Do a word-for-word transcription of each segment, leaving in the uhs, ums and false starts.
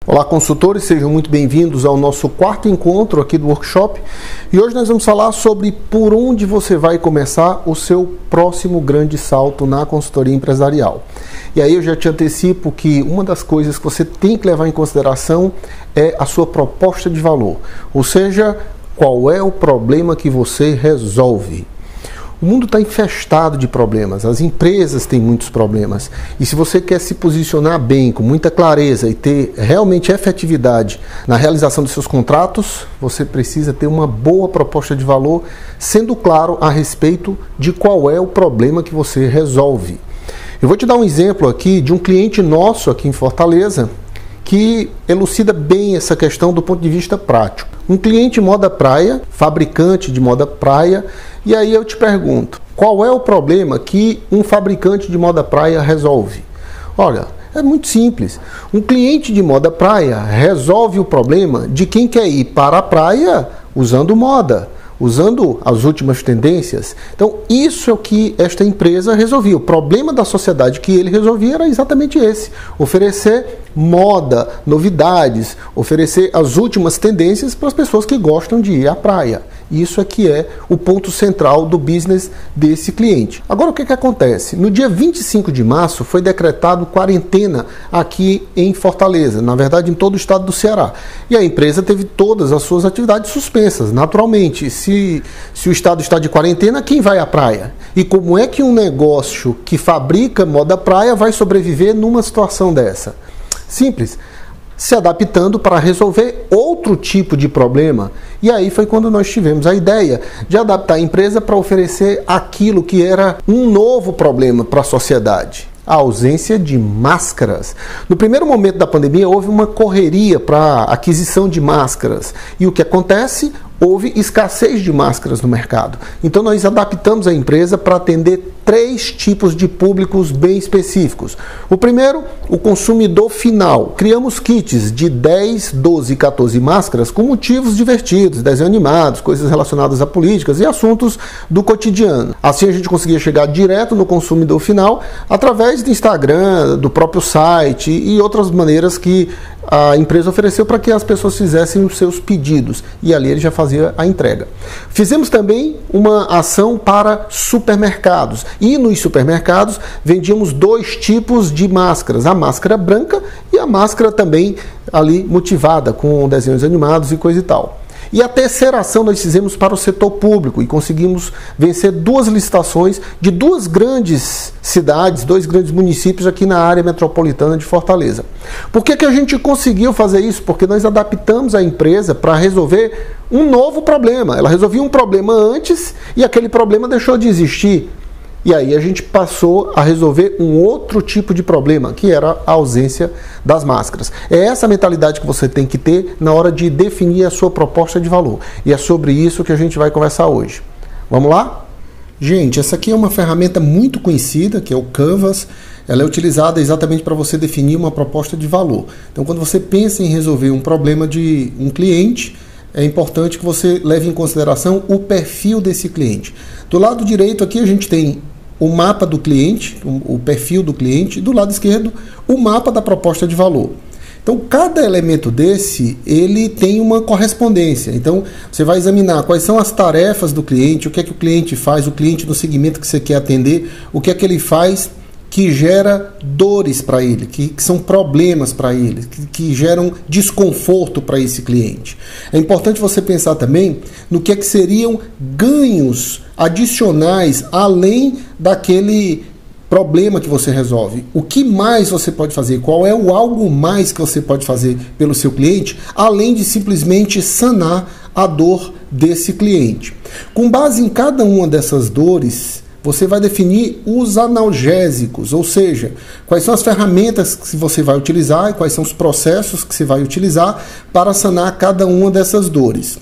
Olá, consultores, sejam muito bem-vindos ao nosso quarto encontro aqui do workshop. E hoje nós vamos falar sobre por onde você vai começar o seu próximo grande salto na consultoria empresarial. E aí eu já te antecipo que uma das coisas que você tem que levar em consideração é a sua proposta de valor, ou seja, qual é o problema que você resolve. O mundo está infestado de problemas, as empresas têm muitos problemas. E se você quer se posicionar bem, com muita clareza e ter realmente efetividade na realização dos seus contratos, você precisa ter uma boa proposta de valor, sendo claro a respeito de qual é o problema que você resolve. Eu vou te dar um exemplo aqui de um cliente nosso aqui em Fortaleza que elucida bem essa questão do ponto de vista prático. Um cliente moda praia, fabricante de moda praia, e aí eu te pergunto, qual é o problema que um fabricante de moda praia resolve? Olha, é muito simples. Um cliente de moda praia resolve o problema de quem quer ir para a praia usando moda, usando as últimas tendências. Então, isso é o que esta empresa resolvia. O problema da sociedade que ele resolvia era exatamente esse: oferecer moda, novidades, oferecer as últimas tendências para as pessoas que gostam de ir à praia. Isso é que é o ponto central do business desse cliente. Agora, o que que acontece? No dia vinte e cinco de março foi decretado quarentena aqui em Fortaleza, na verdade em todo o estado do Ceará. E a empresa teve todas as suas atividades suspensas, naturalmente. Se, se o estado está de quarentena, quem vai à praia? E como é que um negócio que fabrica moda praia vai sobreviver numa situação dessa? Simples, se adaptando para resolver outro tipo de problema. E aí foi quando nós tivemos a ideia de adaptar a empresa para oferecer aquilo que era um novo problema para a sociedade: a ausência de máscaras. No primeiro momento da pandemia houve uma correria para aquisição de máscaras. E o que acontece? Houve escassez de máscaras no mercado. Então nós adaptamos a empresa para atender três tipos de públicos bem específicos. O primeiro, o consumidor final. Criamos kits de dez, doze, quatorze máscaras com motivos divertidos, desenhos animados, coisas relacionadas a políticas e assuntos do cotidiano. Assim a gente conseguia chegar direto no consumidor final através do Instagram, do próprio site e outras maneiras que a empresa ofereceu para que as pessoas fizessem os seus pedidos. E ali ele já fazia a entrega. Fizemos também uma ação para supermercados. E nos supermercados vendíamos dois tipos de máscaras: a máscara branca e a máscara também ali motivada, com desenhos animados e coisa e tal. E a terceira ação nós fizemos para o setor público e conseguimos vencer duas licitações de duas grandes cidades, dois grandes municípios aqui na área metropolitana de Fortaleza. Por que que a gente conseguiu fazer isso? Porque nós adaptamos a empresa para resolver um novo problema. Ela resolvia um problema antes e aquele problema deixou de existir. E aí a gente passou a resolver um outro tipo de problema, que era a ausência das máscaras. É essa mentalidade que você tem que ter na hora de definir a sua proposta de valor. E é sobre isso que a gente vai conversar hoje. Vamos lá? Gente, essa aqui é uma ferramenta muito conhecida, que é o Canvas. Ela é utilizada exatamente para você definir uma proposta de valor. Então, quando você pensa em resolver um problema de um cliente, é importante que você leve em consideração o perfil desse cliente. Do lado direito aqui a gente tem o mapa do cliente, o perfil do cliente, e do lado esquerdo o mapa da proposta de valor. Então, cada elemento desse, ele tem uma correspondência. Então, você vai examinar quais são as tarefas do cliente, o que é que o cliente faz, o cliente no segmento que você quer atender, o que é que ele faz que gera dores para ele, que, que são problemas para ele, que, que geram desconforto para esse cliente. É importante você pensar também no que é que seriam ganhos adicionais além daquele problema que você resolve. O que mais você pode fazer? Qual é o algo mais que você pode fazer pelo seu cliente, além de simplesmente sanar a dor desse cliente? Com base em cada uma dessas dores, você vai definir os analgésicos, ou seja, quais são as ferramentas que você vai utilizar e quais são os processos que você vai utilizar para sanar cada uma dessas dores.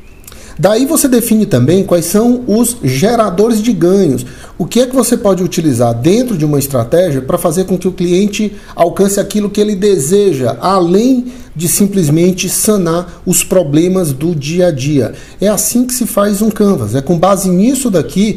Daí você define também quais são os geradores de ganhos. O que é que você pode utilizar dentro de uma estratégia para fazer com que o cliente alcance aquilo que ele deseja, além de simplesmente sanar os problemas do dia a dia. É assim que se faz um Canvas. É com base nisso daqui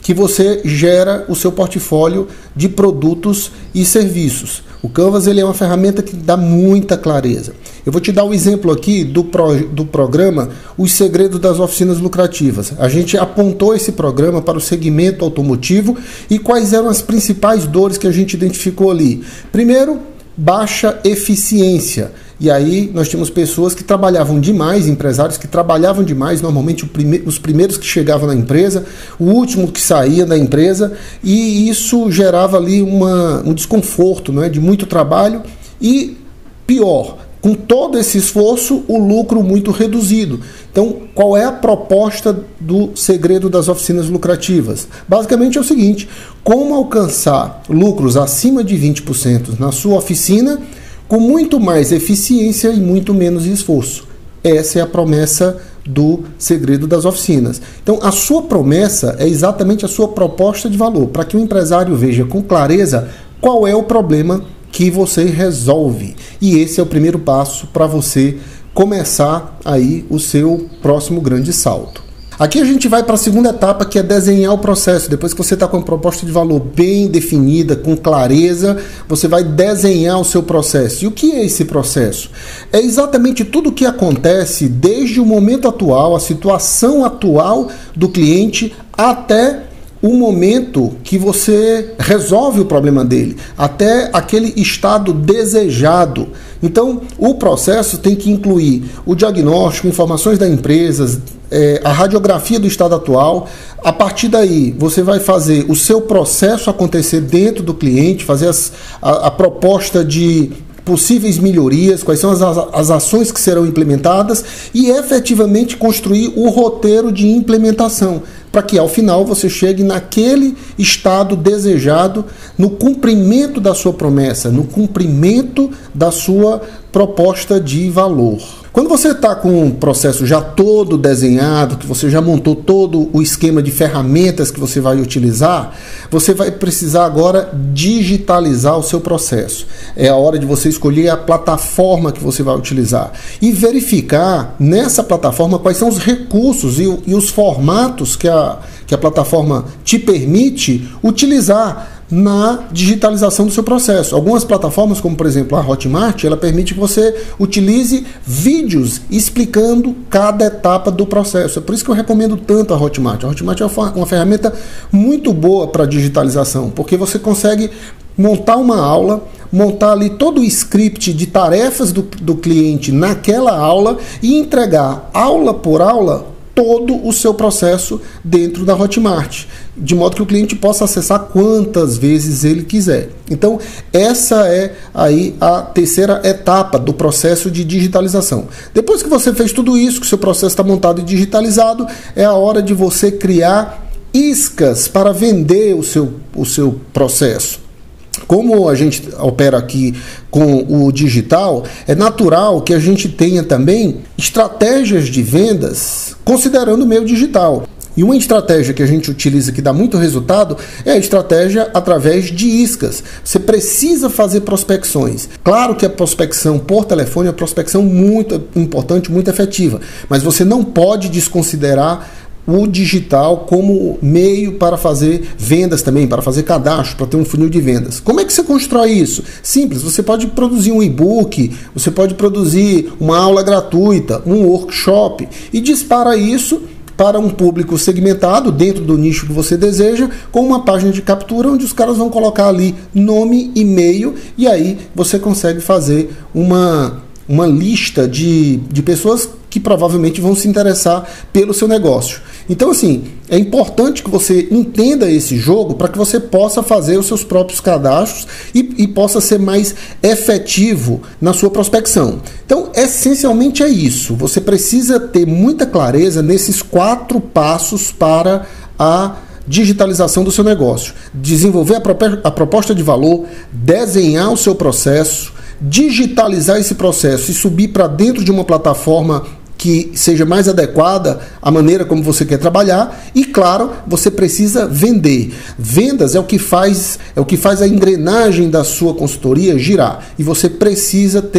que você gera o seu portfólio de produtos e serviços. O Canvas ele é uma ferramenta que dá muita clareza. Eu vou te dar um exemplo aqui do, pro, do programa Os Segredos das Oficinas Lucrativas. A gente apontou esse programa para o segmento automotivo e quais eram as principais dores que a gente identificou ali. Primeiro, baixa eficiência. E aí nós tínhamos pessoas que trabalhavam demais, empresários que trabalhavam demais, normalmente o prime- os primeiros que chegavam na empresa, o último que saía da empresa, e isso gerava ali uma, um desconforto, não é? De muito trabalho e, pior, com todo esse esforço, o lucro muito reduzido. Então, qual é a proposta do Segredo das Oficinas Lucrativas? Basicamente é o seguinte: como alcançar lucros acima de vinte por cento na sua oficina com muito mais eficiência e muito menos esforço. Essa é a promessa do Segredo das Oficinas. Então, a sua promessa é exatamente a sua proposta de valor, para que o empresário veja com clareza qual é o problema que você resolve. E esse é o primeiro passo para você começar aí o seu próximo grande salto. Aqui a gente vai para a segunda etapa, que é desenhar o processo. Depois que você está com a proposta de valor bem definida, com clareza, você vai desenhar o seu processo. E o que é esse processo? É exatamente tudo o que acontece desde o momento atual, a situação atual do cliente, até o momento que você resolve o problema dele, até aquele estado desejado. Então, o processo tem que incluir o diagnóstico, informações da empresa, é, a radiografia do estado atual. A partir daí, você vai fazer o seu processo acontecer dentro do cliente, fazer as, a, a proposta de possíveis melhorias, quais são as, as ações que serão implementadas e efetivamente construir o roteiro de implementação, para que ao final você chegue naquele estado desejado, no cumprimento da sua promessa, no cumprimento da sua proposta de valor. Quando você está com o processo já todo desenhado, que você já montou todo o esquema de ferramentas que você vai utilizar, você vai precisar agora digitalizar o seu processo. É a hora de você escolher a plataforma que você vai utilizar e verificar nessa plataforma quais são os recursos e, e os formatos que a, que a plataforma te permite utilizar na digitalização do seu processo. Algumas plataformas, como por exemplo a Hotmart, ela permite que você utilize vídeos explicando cada etapa do processo. É por isso que eu recomendo tanto a Hotmart. A Hotmart é uma ferramenta muito boa para digitalização, porque você consegue montar uma aula, montar ali todo o script de tarefas do, do cliente naquela aula e entregar aula por aula todo o seu processo dentro da Hotmart, de modo que o cliente possa acessar quantas vezes ele quiser. Então, essa é aí a terceira etapa do processo de digitalização. Depois que você fez tudo isso, que o seu processo está montado e digitalizado, é a hora de você criar iscas para vender o seu, o seu processo. Como a gente opera aqui com o digital, é natural que a gente tenha também estratégias de vendas considerando o meio digital. E uma estratégia que a gente utiliza que dá muito resultado é a estratégia através de iscas. Você precisa fazer prospecções. Claro que a prospecção por telefone é uma prospecção muito importante, muito efetiva, mas você não pode desconsiderar o digital como meio para fazer vendas também, para fazer cadastro, para ter um funil de vendas. Como é que você constrói isso? Simples, você pode produzir um e-book, você pode produzir uma aula gratuita, um workshop e dispara isso para um público segmentado dentro do nicho que você deseja, com uma página de captura onde os caras vão colocar ali nome, e-mail e aí você consegue fazer uma, uma lista de, de pessoas que provavelmente vão se interessar pelo seu negócio. Então, assim, é importante que você entenda esse jogo para que você possa fazer os seus próprios cadastros e, e possa ser mais efetivo na sua prospecção. Então, essencialmente é isso. Você precisa ter muita clareza nesses quatro passos para a digitalização do seu negócio. Desenvolver a proposta de valor, desenhar o seu processo, digitalizar esse processo e subir para dentro de uma plataforma que seja mais adequada à maneira como você quer trabalhar e, claro, você precisa vender. Vendas é o que faz, é o que faz a engrenagem da sua consultoria girar e você precisa ter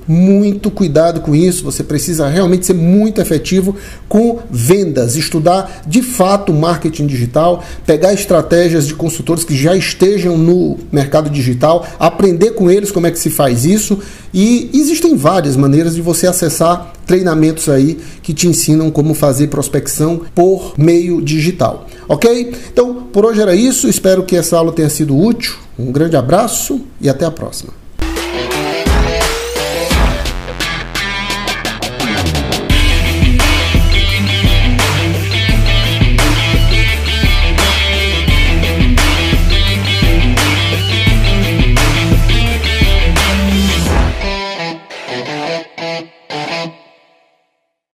muito cuidado com isso, você precisa realmente ser muito efetivo com vendas, estudar de fato marketing digital, pegar estratégias de consultores que já estejam no mercado digital, aprender com eles como é que se faz isso, e existem várias maneiras de você acessar treinamentos aí que te ensinam como fazer prospecção por meio digital, ok? Então, por hoje era isso, espero que essa aula tenha sido útil, um grande abraço e até a próxima.